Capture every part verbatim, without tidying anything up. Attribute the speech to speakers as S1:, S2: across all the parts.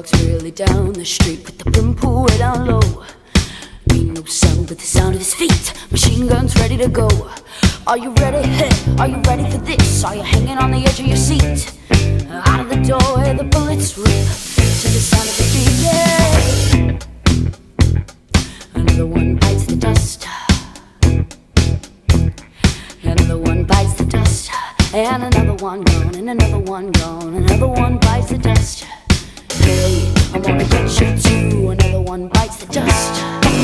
S1: walks really down the street with the brim pulled way down low. Ain't no sound but the sound of his feet. Machine guns ready to go. Are you ready? Hey, are you ready for this? Are you hanging on the edge of your seat? Out of the door, the bullets rip to the sound of the beat. Yeah. Another one bites the dust. Another one bites the dust. And another one gone, and another one gone. Another one bites the dust. Hey, I wanna get you too. Another one bites the dust.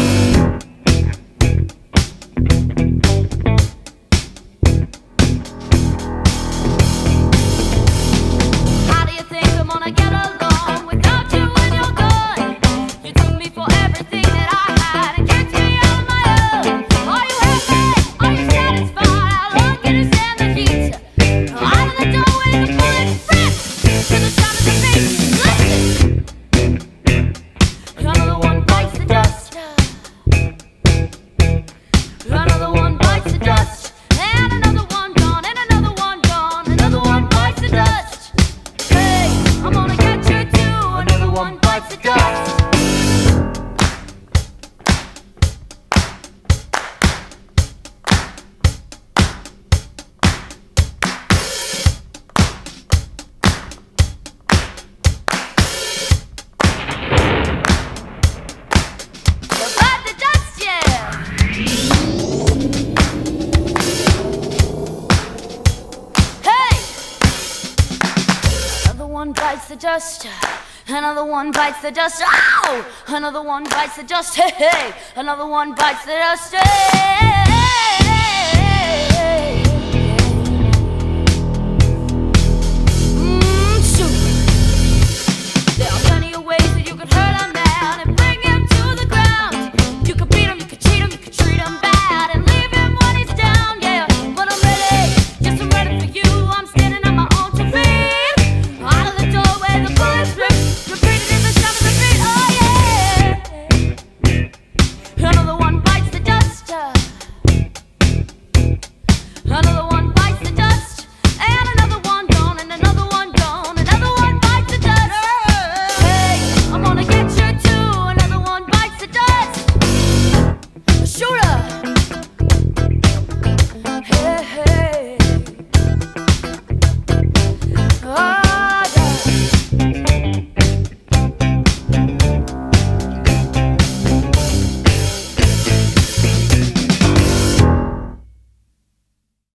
S1: How do you think I'm gonna get along without you when you're gone? You took me for everything that I had and kicked me out on my own. Are you happy? Are you satisfied? How long can you stand the heat? Out of the doorway, the bullets rip to the sound of the beat. Listen. Another one bites the dust. Another one bites the dust. And another one gone, and another one gone. Another one bites the dust. Hey, I'm gonna get you too. Another one bites the dust. One bites the dust, another one bites the dust. Ow! Another one bites the dust. Hey, hey, another one bites the dust. Hey.